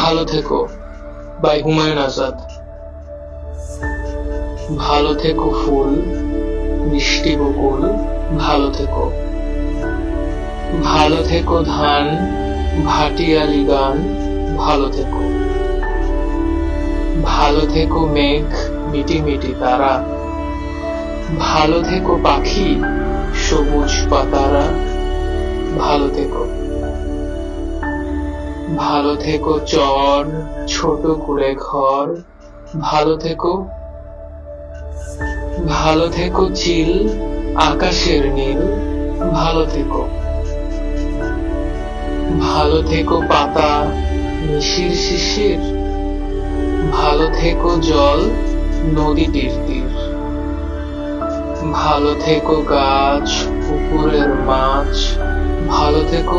ভালো থেকো বাই হুমায়ুন আজাদ। ভালো থেকো ফুল, মিষ্টি বকুল, ভালো থেকো। ভালো থেকো ধান, ভাটিয়ালি গান, ভালো থেকো। ভালো থেকো মেঘ, মিটি মিটি তারা, ভালো থেকো পাখি, সবুজ পাতারা, ভালো থেকো। ভালো থেকো চর, ছোট কুড়ে ঘর, ভালো থেকো। ভালো থেকো চিল, আকাশের নীল, ভালো থেকো। ভালো থেকো পাতা, মিশির শিশির, ভালো থেকো জল, নদীটির তীর। ভালো থেকো গাছ, পুকুরের মাছ, ভালো থেকো।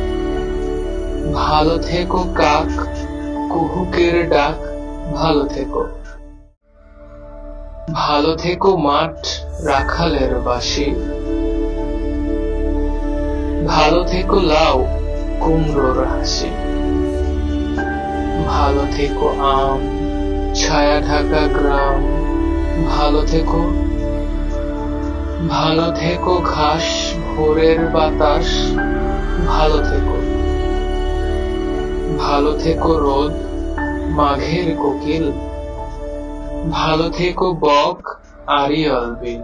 ভালো থেকো কাক, কুহুকের ডাক, ভালো থেকো। ভালো থেকো মাঠ, রাখালের বাঁশি, ভালো থেকো লাউ, কুমড়োর হাসি। ভালো থেকো আম, ছায়া ঢাকা গ্রাম, ভালো থেকো। ভালো থেকো ঘাস, ভোরের বাতাস, ভালো থেকো। ভালো থেকো রোদ, মাঘের কোকিল, ভালো থেকো বক, আড়িয়াল বিল।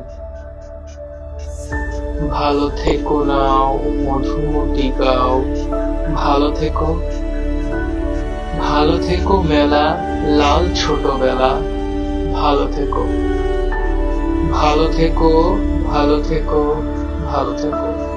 ভালো থেকো নাও, মধুমতি গাও, ভালো থেকো। ভালো থেকো মেলা, লাল ছোটবেলা, ভালো থেকো। ভালো থেকো, ভালো থেকো, ভালো থেকো।